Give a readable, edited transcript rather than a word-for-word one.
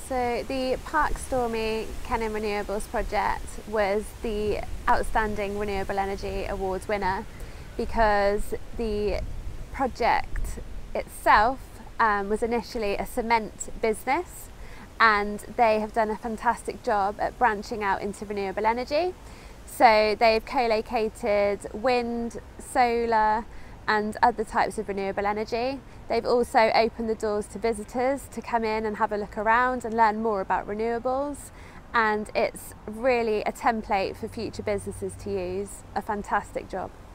So the Park Stormy Cenin Renewables project was the Outstanding Renewable Energy Awards winner because the project itself was initially a cement business, and they have done a fantastic job at branching out into renewable energy. So they've co-located wind, solar and other types of renewable energy. They've also opened the doors to visitors to come in and have a look around and learn more about renewables, and it's really a template for future businesses to use. A fantastic job.